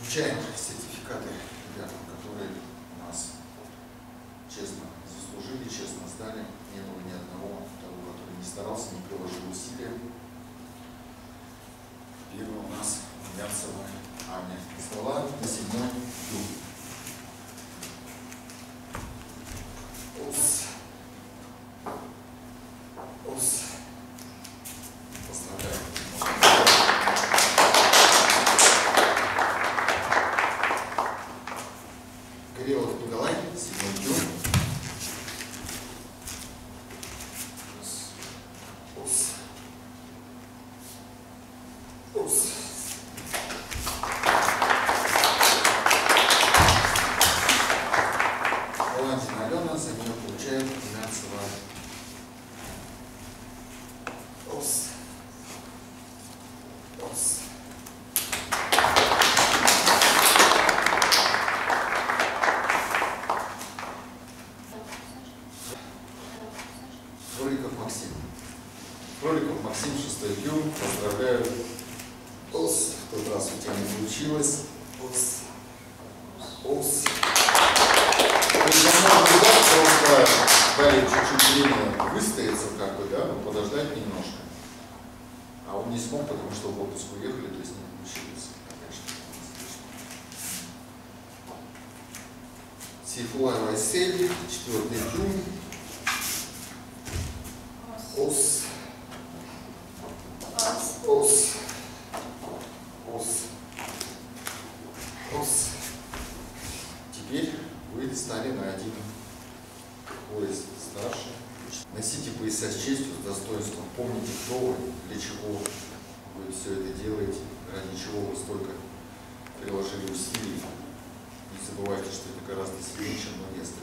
Вручаем сертификаты ребятам, которые у нас честно заслужили, честно сдали. Не было ни одного того, который не старался, не приложил усилия. Первый у нас Ярцева Аня. Слова на 7-й дюб. Ос. Ос. Поздравляю. Горелов Николай, 7-й дюб. Ос. Ос. Баландина Алена, за нее получает Ярцева. Ос. Ос. Кроликов Максим. Кроликов Максим, 6-й дюб. Поздравляю. Ос. В тот раз у тебя не получилось. Ос. Ос. Просто дали чуть-чуть время выстояться как бы, да, но подождать немножко. А он не смог, потому что в отпуск уехали, то есть не получилось. Сейфулай Вайсель, 4-й дюб. Ос. Ос. Ос. Ос. Теперь вы стали на один пояс старше. Носите пояса с честью, с достоинством. Помните, кто вы, для чего вы все это делаете, ради чего вы столько приложили усилий. Не забывайте, что это гораздо сильнее, чем многие остальные.